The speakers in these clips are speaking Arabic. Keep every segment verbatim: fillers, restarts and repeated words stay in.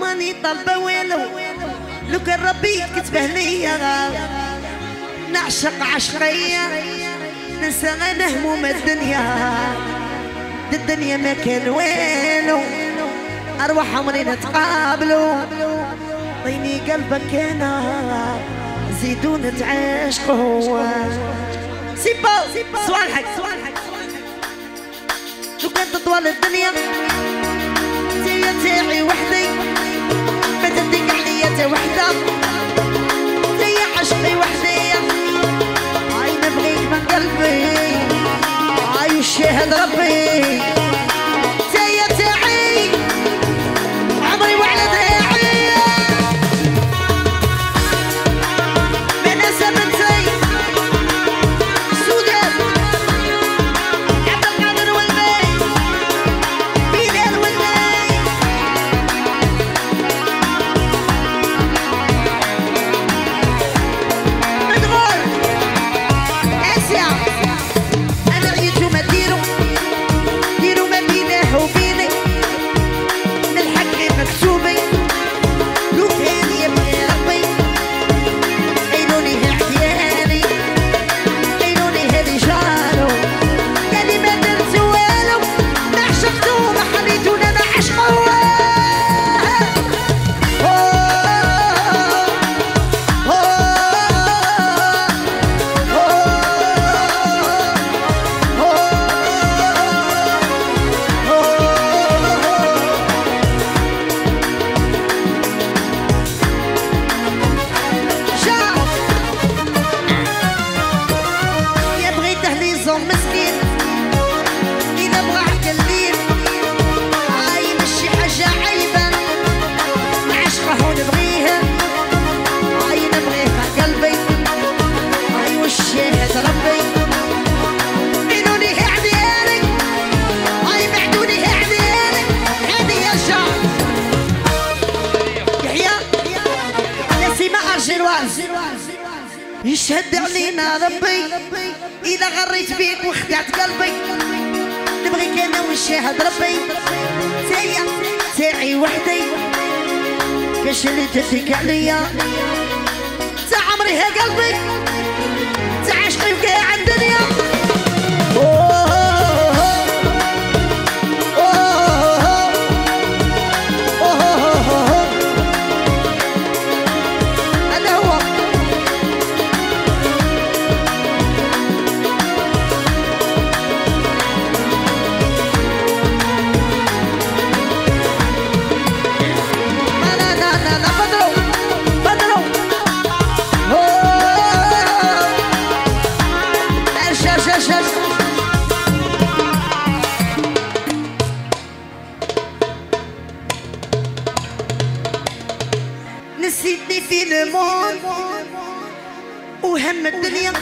ماني طالبة والو، لو كان ربي كتبه ليا نعشق عشقية ننسى انا هموم الدنيا. الدنيا ما كان والو، ارواح عمري نتقابلوا. عطيني قلبك انا زيدو نتعاشقوا. سيبو صوالحك صوالحك لو كانت طوال الدنيا تيا تاعي وحدي ما تديك عليا تا وحدة تيا عشقي وحدي. هاي نبغيك من قلبي هاي وشاهد ربي تيا تاعي عمري وعلى دراعي. بنسى بنتي سودان عبد القادر والبي بلال والبي مدغول اسيا. انا ريتو ما ديرو ديرو ما بينه وبيني نلحق غير مكتوبي. لو كان يبغي ربي عينوني عيالي عينوني هذي جارو قالي ما درت والو ما عشقتو ما حبيتو انا عشقو. يا بغيته لي زوم مسكين إذا بغى عقلين هاي مشي حاجة عيبة نعشقه ونبغيه. هاي نبغيه قلبي هاي وشاهد ربي عينوني عديالي هاي بعدوني عديالي. هادي يا شعب يحيى نسيمة أرجلواز يشهد علينا ربي إذا غريت بيك وخدعت قلبي. نبغيك أنا وشاهد ربي تايا تاعي وحدي كاش اللي تديك عليا تا عمري ها قلبي تا عشقي وكاع الدنيا. هذا هو لا لا لا لا بدرو بدرو شاش شاش شاش. نسيتني في المون وهم الدنيا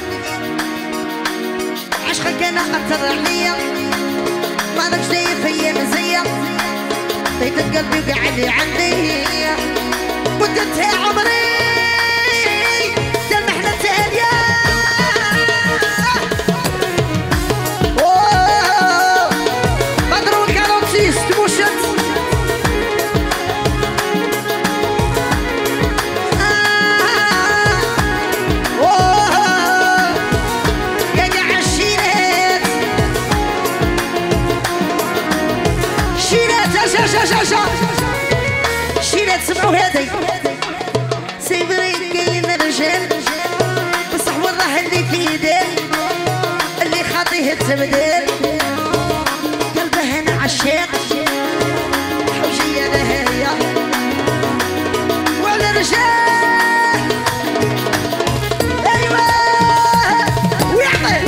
عشقك انا خطر عليا ما لكش داير فيا مزية بيت قلبي وقعد عندي مدتها عمري المحنة تالية. بدرو الكاروتيس تموشت شيلات سمعوا هذي سيبرين كاين الرجال بصح والله اللي في يديه اللي خاطيه تبدل قلبه انا عشاق حوجي انا هي وعلى الرجال ايوه ويعطي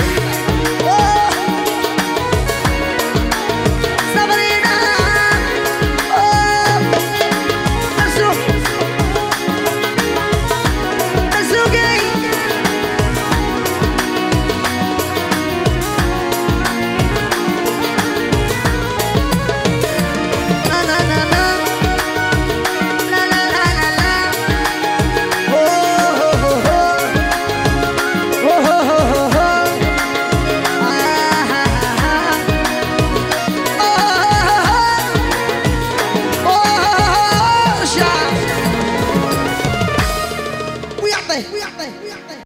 ويعطيه